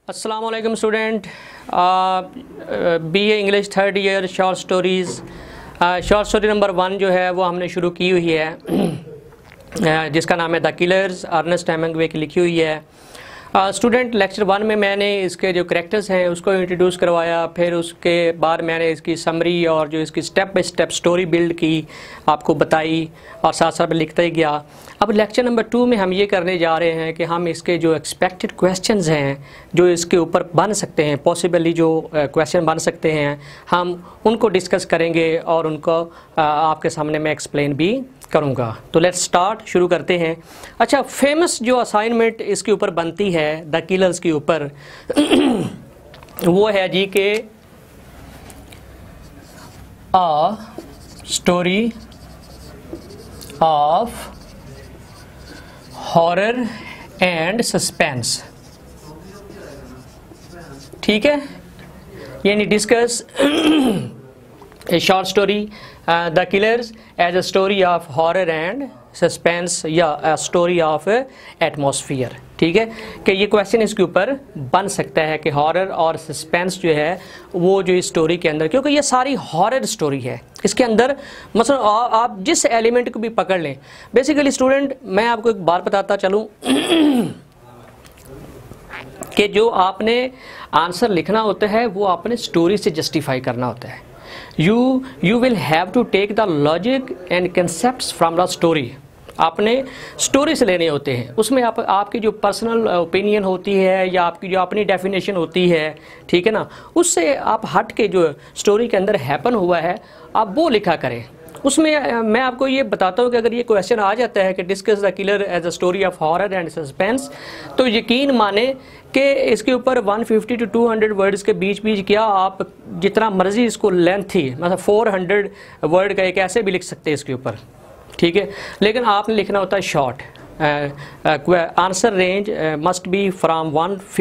अस्सलाम वालेकुम student. BA English third year short story number 1 जो है वो हमने शुरू की हुई है जिसका नाम है द किलर्स, अर्नेस्ट हेमिंग्वे की लिखी हुई है। स्टूडेंट लेक्चर 1 में मैंने इसके जो करैक्टर्स हैं उसको इंट्रोड्यूस करवाया, फिर उसके बाद मैंने इसकी समरी और जो इसकी step by step story build की आपको बताई और साथ साथ लिखता ही गया। अब लेक्चर नंबर 2 में हम ये करने जा रहे हैं कि हम इसके जो एक्सपेक्टेड क्वेश्चंस हैं जो इसके ऊपर बन सकते हैं, पॉसिबली जो क्वेश्चन बन सकते हैं, हम उनको डिस्कस करेंगे और उनको आपके सामने मैं एक्सप्लेन भी करूँगा। तो लेट्स स्टार्ट, शुरू करते हैं। अच्छा, फेमस जो असाइनमेंट इसके ऊपर बनती है द किलर्स के ऊपर वो है जी के a story of horror and suspense. ठीक है, यानी discuss a short story the Killers as a story of horror and suspense या अ स्टोरी ऑफ एटमॉस्फियर। ठीक है, कि ये क्वेश्चन इसके ऊपर बन सकता है कि हॉरर और सस्पेंस जो है वो जो इस स्टोरी के अंदर, क्योंकि ये सारी हॉरर स्टोरी है, इसके अंदर मसलन आप जिस एलिमेंट को भी पकड़ लें। बेसिकली स्टूडेंट मैं आपको एक बात बताता चलूँ कि जो आपने आंसर लिखना होता है वो आपने स्टोरी से जस्टिफाई करना होता है। You will have to take the logic and concepts from the story। आपने स्टोरी से लेने होते हैं, उसमें आपकी जो पर्सनल ओपिनियन होती है या आपकी जो अपनी डेफिनेशन होती है, ठीक है ना, उससे आप हट के जो स्टोरी के अंदर हैपन हुआ है आप वो लिखा करें। उसमें मैं आपको ये बताता हूँ कि अगर ये क्वेश्चन आ जाता है कि discuss the Killer as a story of horror and suspense, तो यकीन माने कि इसके ऊपर 150 to 200 वर्ड्स के बीच क्या आप जितना मर्जी इसको लेंथ थी, मतलब 400 वर्ड का एक ऐसे भी लिख सकते हैं इसके ऊपर। ठीक है, लेकिन आपने लिखना होता है short. Answer range must be from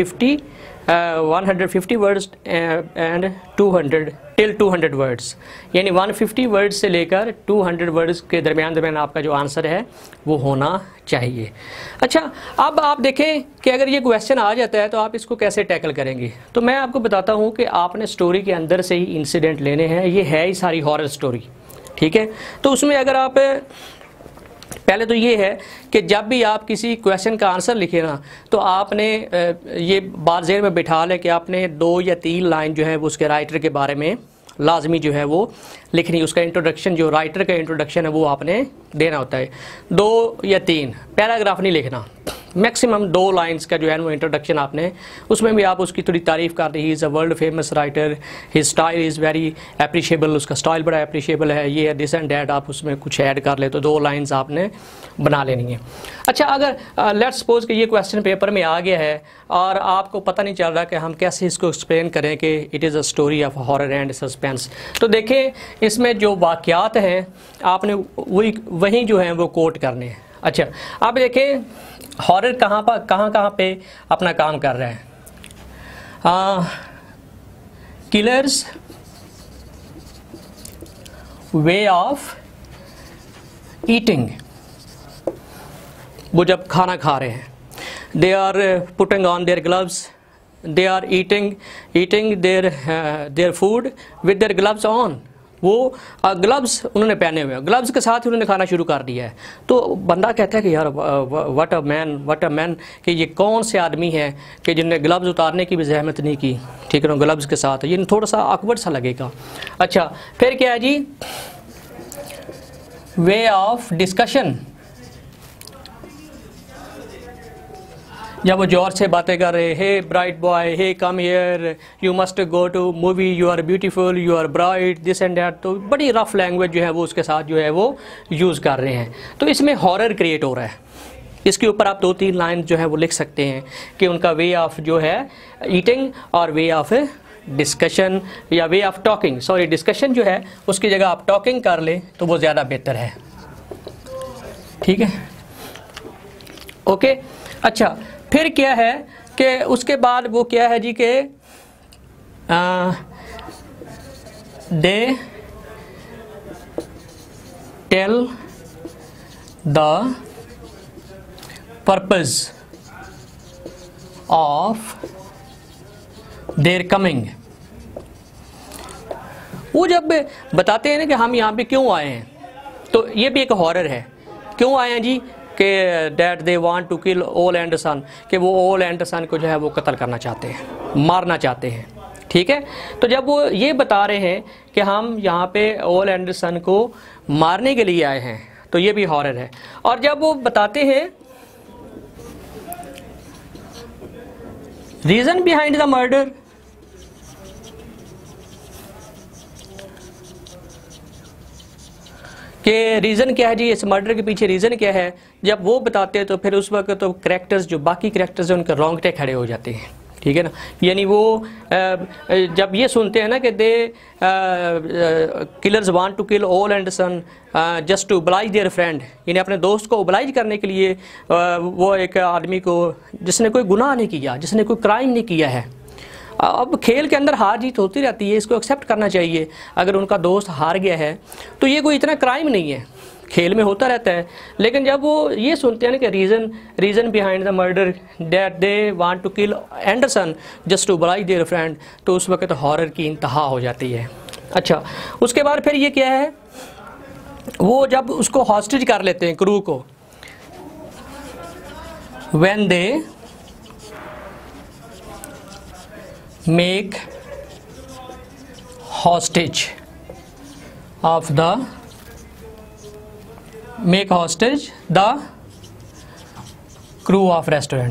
150 words and 200 till 200 words, यानी 150 वर्ड्स से लेकर 200 वर्ड्स के दरमियान आपका जो आंसर है वो होना चाहिए। अच्छा, अब आप देखें कि अगर ये क्वेश्चन आ जाता है तो आप इसको कैसे टैकल करेंगे। तो मैं आपको बताता हूँ कि आपने स्टोरी के अंदर से ही इंसिडेंट लेने हैं। ये है ही सारी हॉरर स्टोरी, ठीक है। तो उसमें अगर आप पहले तो ये है कि जब भी आप किसी क्वेश्चन का आंसर लिखें ना, तो आपने ये बात ज़हन में बिठा लें कि आपने 2 या 3 लाइन जो है वो उसके राइटर के बारे में लाजमी जो है वो लिखनी। उसका इंट्रोडक्शन, जो राइटर का इंट्रोडक्शन है वो आपने देना होता है। 2 या 3 पैराग्राफ नहीं लिखना, मैक्सिमम 2 लाइंस का जो है वो इंट्रोडक्शन आपने, उसमें भी आप उसकी थोड़ी तारीफ़ कर दी। He is a world famous writer, his style is very appreciable, उसका स्टाइल बड़ा अप्रिशिएबल है, ये दिस एंड डैट, आप उसमें कुछ ऐड कर ले तो 2 लाइंस आपने बना लेनी है। अच्छा, अगर लेट्स सपोज कि ये क्वेश्चन पेपर में आ गया है और आपको पता नहीं चल रहा कि हम कैसे इसको एक्सप्लेन करें कि it is a story of horror and suspense, तो देखें इसमें जो वाक़यात हैं आपने वही जो हैं वो कोट करने हैं। अच्छा, आप देखें हॉरर कहाँ पे अपना काम कर रहा है। किलर्स वे ऑफ ईटिंग, वो जब खाना खा रहे हैं, they are putting on their gloves, they are eating their food with their gloves on. वो ग्लव्स उन्होंने पहने हुए हैं, ग्लव्स के साथ ही उन्होंने खाना शुरू कर दिया है। तो बंदा कहता है कि यार व्हाट अ मैन, कि ये कौन से आदमी है कि जिन्हें ग्लव्स उतारने की भी जहमत नहीं की, ठीक है ना, ग्लव्स के साथ। ये थोड़ा सा awkward सा लगेगा। अच्छा, फिर क्या है जी, वे ऑफ डिस्कशन, जब वो जोर से बातें कर रहे, hey bright boy, hey come here, you must go to movie, you are beautiful, you are bright, this and that, तो बड़ी रफ लैंग्वेज जो है वो उसके साथ जो है वो यूज़ कर रहे हैं। तो इसमें हॉरर क्रिएट हो रहा है। इसके ऊपर आप 2-3 लाइन जो है वो लिख सकते हैं कि उनका वे ऑफ जो है ईटिंग और वे ऑफ डिस्कशन या way of talking, sorry discussion जो है उसकी जगह आप टॉकिंग कर लें तो वो ज़्यादा बेहतर है। ठीक है, ओके। अच्छा, फिर क्या है कि उसके बाद वो क्या है जी कि they tell the purpose of their coming. वो जब बताते हैं ना कि हम यहाँ पे क्यों आए हैं, तो ये भी एक हॉरर है। क्यों आए हैं जी? कि that they want to kill Ole Anderson, कि वो ओल एंडरसन को जो है वो कत्ल करना चाहते हैं, मारना चाहते हैं। ठीक है, तो जब वो ये बता रहे हैं कि हम यहाँ पे ओल एंडरसन को मारने के लिए आए हैं, तो ये भी हॉरर है। और जब वो बताते हैं रीजन बिहाइंड द मर्डर, कि रीज़न क्या है जी, इस मर्डर के पीछे रीज़न क्या है, जब वो बताते हैं तो फिर उस वक्त तो कैरेक्टर्स, जो बाकी कैरेक्टर्स हैं, उनके रोंगटे खड़े हो जाते हैं। ठीक है ना, यानी वो जब ये सुनते हैं ना कि they killers want to kill Ole Anderson just to oblige their friend, यानी अपने दोस्त को ओब्लाइज करने के लिए वो एक आदमी को जिसने कोई गुनाह नहीं किया, जिसने कोई क्राइम नहीं किया है। अब खेल के अंदर हार जीत होती रहती है, इसको एक्सेप्ट करना चाहिए। अगर उनका दोस्त हार गया है तो ये कोई इतना क्राइम नहीं है, खेल में होता रहता है। लेकिन जब वो ये सुनते हैं ना कि reason behind the murder that they want to kill Anderson just to oblige their friend, तो उस वक्त हॉरर की इंतहा हो जाती है। अच्छा, उसके बाद फिर ये क्या है, वो जब उसको हॉस्टेज कर लेते हैं क्रू को, when they make hostage the crew of restaurant।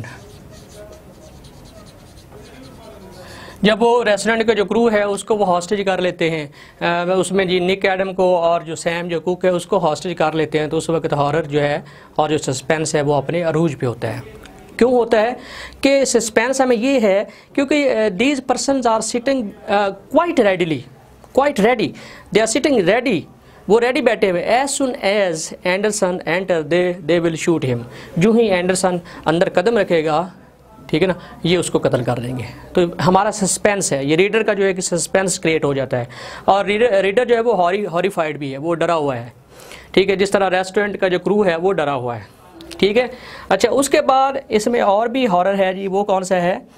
जब वो रेस्टोरेंट का जो क्रू है उसको वो हॉस्टेज कर लेते हैं, उसमें जी निक एडम को और जो सैम जो कुक है उसको हॉस्टेज कर लेते हैं, तो उस वक्त हॉरर जो है और जो सस्पेंस है वो अपने अरूज पे होता है। क्यों होता है कि सस्पेंस हमें ये है क्योंकि these persons are sitting quite ready, they are sitting ready, वो रेडी बैठे हुए। As soon as Anderson enter they will shoot him, जो ही एंडरसन अंदर कदम रखेगा, ठीक है ना, ये उसको कत्ल कर देंगे। तो हमारा सस्पेंस है, ये रीडर का जो है कि सस्पेंस क्रिएट हो जाता है, और रीडर जो है वो हॉरिफाइड भी है, वो डरा हुआ है। ठीक है, जिस तरह रेस्टोरेंट का जो क्रू है वो डरा हुआ है। ठीक है, अच्छा, उसके बाद इसमें और भी हॉरर है जी, वो कौन सा है,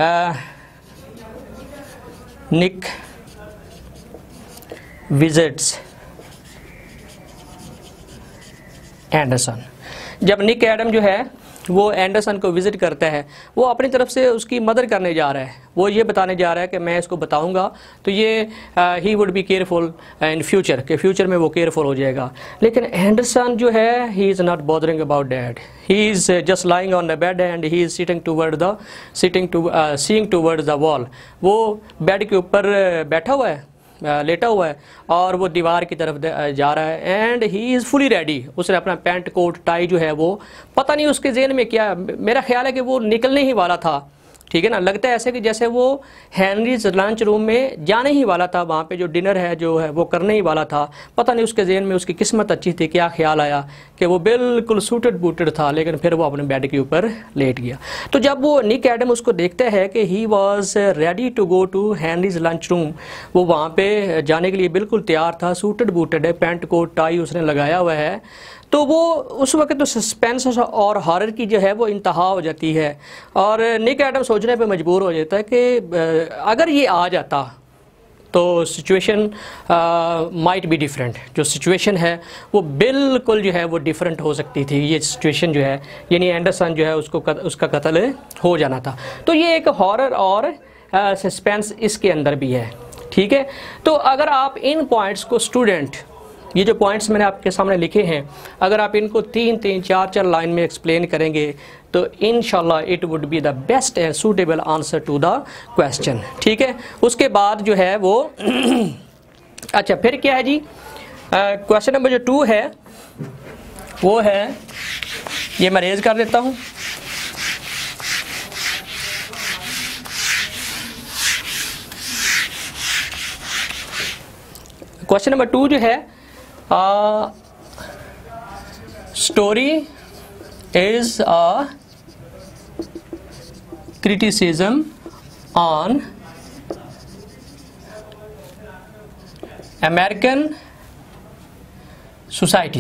निक विजिट्स एंडरसन। जब निक एडम जो है वो एंडरसन को विज़िट करता है, वो अपनी तरफ से उसकी मदद करने जा रहा है, वो ये बताने जा रहा है कि मैं इसको बताऊंगा तो ये he would be careful in future, के फ्यूचर में वो केयरफुल हो जाएगा। लेकिन एंडरसन जो है he is not bothering about that, he is just lying on the bed and he is seeing toward the wall. वो बेड के ऊपर बैठा हुआ है, लेटा हुआ है, और वो दीवार की तरफ जा रहा है, and he is fully ready. उसने अपना पैंट कोट टाई जो है वो, पता नहीं उसके ज़हन में क्या, मेरा ख्याल है कि वो निकलने ही वाला था। ठीक है ना, लगता है ऐसे कि जैसे वो हेनरीज लंच रूम में जाने ही वाला था, वहाँ पे जो डिनर है जो है वो करने ही वाला था। पता नहीं उसके ज़हन में, उसकी किस्मत अच्छी थी, क्या ख्याल आया कि वो बिल्कुल सूटेड बूटेड था, लेकिन फिर वो अपने बेड के ऊपर लेट गया। तो जब वो निक एडम उसको देखता है कि he was ready to go to Henry's lunch room, वो वहाँ पे जाने के लिए बिल्कुल तैयार था, सूटेड बूटेड है, पैंट कोट टाई उसने लगाया हुआ है, तो वो उस वक्त तो सस्पेंस और हॉरर की जो है वो इंतहा हो जाती है, और निक एडम सोचने पे मजबूर हो जाता है कि अगर ये आ जाता तो सिचुएशन माइट बी डिफरेंट। जो सिचुएशन है वो बिल्कुल जो है वो डिफरेंट हो सकती थी, ये सिचुएशन जो है, यानी एंडरसन जो है उसका कत्ल हो जाना था। तो ये एक हॉरर और सस्पेंस इसके अंदर भी है। ठीक है, तो अगर आप इन पॉइंट्स को स्टूडेंट, ये जो पॉइंट्स मैंने आपके सामने लिखे हैं, अगर आप इनको 3-3, 4-4 लाइन में एक्सप्लेन करेंगे तो इंशाल्लाह it would be the best and suitable answer to the question. ठीक है, उसके बाद जो है वो अच्छा, फिर क्या है जी, क्वेश्चन नंबर जो 2 है वो है, ये मैं रेज कर देता हूँ। क्वेश्चन नंबर 2 जो है, story is a criticism on American society,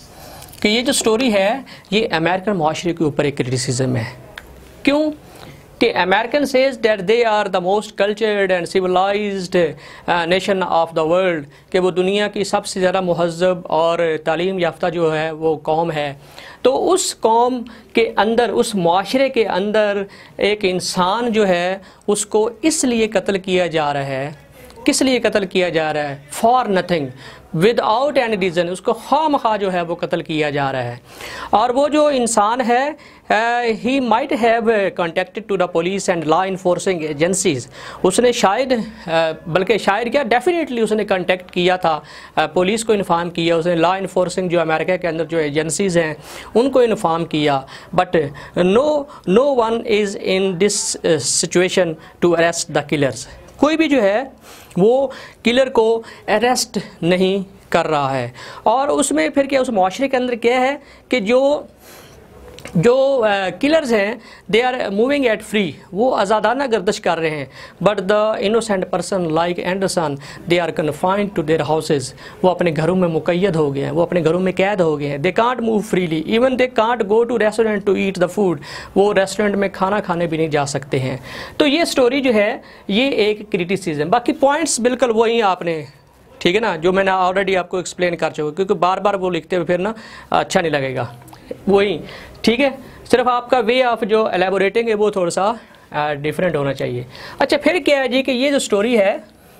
कि ये जो स्टोरी है ये अमेरिकन माशरे के ऊपर एक क्रिटिसिज्म है। क्यों कि American says that they are the most cultured and civilised nation of the world, कि वो दुनिया की सबसे ज़्यादा महज़ब और तालीम याफ्ता जो है वो कौम है। तो उस कौम के अंदर, उस माशरे के अंदर एक इंसान जो है उसको इसलिए कत्ल किया जा रहा है, किस लिए कत्ल किया जा रहा है? For nothing, without any reason, उसको खामखा जो है वो कत्ल किया जा रहा है। और वो जो इंसान है he might have contacted to the police and law enforcing agencies, उसने शायद बल्कि शायद क्या डेफिनेटली उसने कॉन्टेक्ट किया था, पुलिस को इन्फॉर्म किया, उसने लॉ इन्फोर्सिंग जो अमेरिका के अंदर जो एजेंसीज़ हैं उनको इन्फॉर्म किया, but no one is in this situation to arrest the killers. कोई भी जो है वो किलर को अरेस्ट नहीं कर रहा है। और उसमें फिर क्या, उस माशरे के अंदर क्या है कि जो किलर्स हैं they are moving at free, वो आज़ादाना गर्दिश कर रहे हैं, but the innocent person like Anderson they are confined to their houses, वो अपने घरों में मुक़य्यद हो गए हैं, वो अपने घरों में कैद हो गए हैं। They can't move freely, even they can't go to restaurant to eat the food, वो रेस्टोरेंट में खाना खाने भी नहीं जा सकते हैं। तो ये स्टोरी जो है ये एक क्रिटिसिज्म, बाकी पॉइंट्स बिल्कुल वही आपने, ठीक है ना, जो मैंने ऑलरेडी आपको एक्सप्लेन कर चुका, क्योंकि बार बार वो लिखते हुए फिर ना अच्छा नहीं लगेगा, वही ठीक है। सिर्फ आपका वे ऑफ जो एलेबोरेटिंग है वो थोड़ा सा डिफरेंट होना चाहिए। अच्छा, फिर क्या है जी कि ये जो स्टोरी है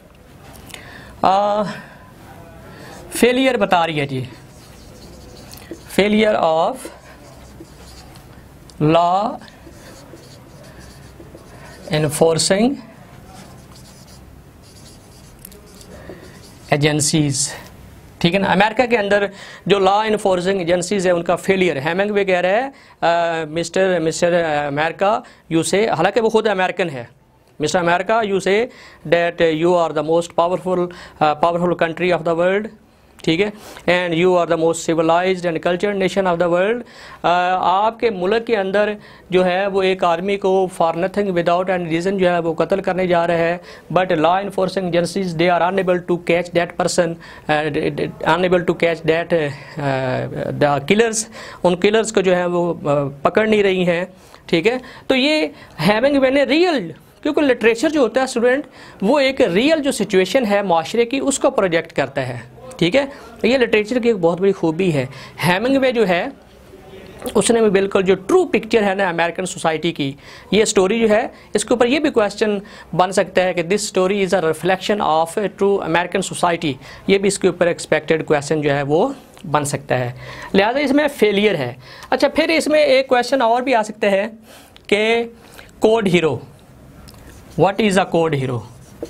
फेलियर बता रही है जी, failure of law enforcing agencies, ठीक है ना। अमेरिका के अंदर जो लॉ इन्फोर्सिंग एजेंसीज है उनका फेलियर, हेमिंगवे कह रहा है मिस्टर अमेरिका यू से, हालांकि वो खुद अमेरिकन है, mister America you say that you are the most powerful country of the world, ठीक है, and you are the most civilised and cultured nation of the world. आपके मुल्क के अंदर जो है वो एक आदमी को for nothing without any reason जो है वो कत्ल करने जा रहा है, but law enforcing agencies they are unable to catch that person, unable to catch that the killers, उन किलर्स को जो है वो पकड़ नहीं रही हैं, ठीक है। तो ये हेमिंगवे ने रियल, क्योंकि लिटरेचर जो होता है स्टूडेंट वो एक रियल जो सिचुएशन है माशरे की उसको प्रोजेक्ट करता है, ठीक है। ये लिटरेचर की एक बहुत बड़ी खूबी है। हेमिंगवे जो है उसने भी बिल्कुल जो ट्रू पिक्चर है ना अमेरिकन सोसाइटी की, ये स्टोरी जो है इसके ऊपर ये भी क्वेश्चन बन सकता है कि this story is a reflection of a true American society, ये भी इसके ऊपर एक्सपेक्टेड क्वेश्चन जो है वो बन सकता है, लिहाजा इसमें फेलियर है। अच्छा, फिर इसमें एक क्वेश्चन और भी आ सकता है कि code hero, what is a code hero?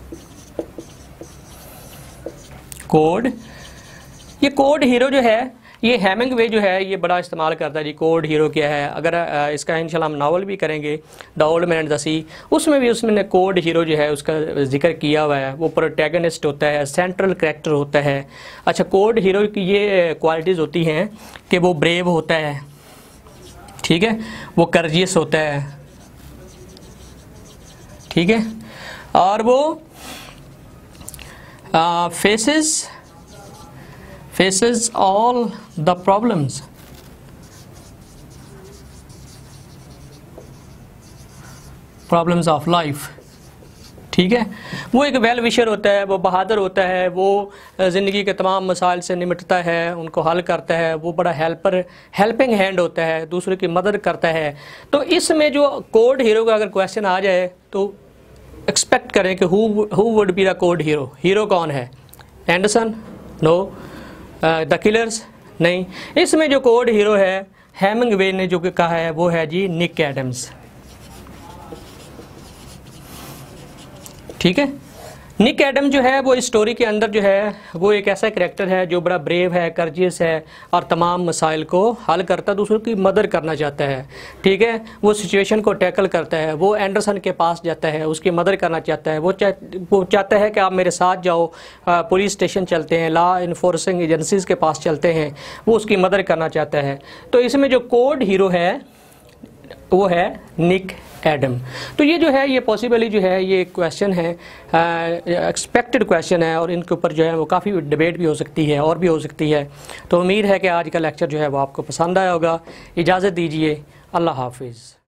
Code, ये कोड हीरो जो है ये हेमिंगवे जो है ये बड़ा इस्तेमाल करता है जी। कोड हीरो क्या है, अगर इसका इंशाल्लाह हम नावल भी करेंगे the old man and the sea, उसमें भी उसमें कोड हीरो जो है उसका जिक्र किया हुआ है। वो प्रोटैगनिस्ट होता है, सेंट्रल कैरेक्टर होता है। अच्छा, कोड हीरो की ये क्वालिटीज़ होती हैं कि वो ब्रेव होता है, ठीक है, वो कर्जियस होता है, ठीक है, और वो faces all the problems, of life, ठीक है। वो एक वेल विशर होता है, वो बहादुर होता है, वो ज़िंदगी के तमाम मसाइल से निपटता है, उनको हल करता है, वो बड़ा हेल्पिंग हैंड होता है, दूसरे की मदद करता है। तो इसमें जो कोड हीरो का अगर क्वेश्चन आ जाए तो एक्सपेक्ट करें कि who would be the code hero, hero कौन है? एंडरसन? नो। The killers? नहीं। इसमें जो कोड हीरो है हेमिंगवे ने जो कहा है वो है जी निक एडम्स, ठीक है। निक एडम जो है वो इस स्टोरी के अंदर जो है वो एक ऐसा करैक्टर है जो बड़ा ब्रेव है, कर्जियस है और तमाम मसाइल को हल करता, दूसरों की मदद करना चाहता है, ठीक है। वो सिचुएशन को टैकल करता है, वो एंडरसन के पास जाता है, उसकी मदद करना चाहता है, वो चाहता है कि आप मेरे साथ जाओ, पुलिस स्टेशन चलते हैं, लॉ इन्फोर्सिंग एजेंसीज़ के पास चलते हैं, वो उसकी मदद करना चाहता है। तो इसमें जो कोड हीरो है वो है निक एडम। तो ये जो है ये पॉसिबली जो है ये क्वेश्चन है, एक्सपेक्टेड क्वेश्चन है, और इनके ऊपर जो है वो काफ़ी डिबेट भी हो सकती है और भी हो सकती है। तो उम्मीद है कि आज का लेक्चर जो है वो आपको पसंद आया होगा। इजाज़त दीजिए, अल्लाह हाफिज़।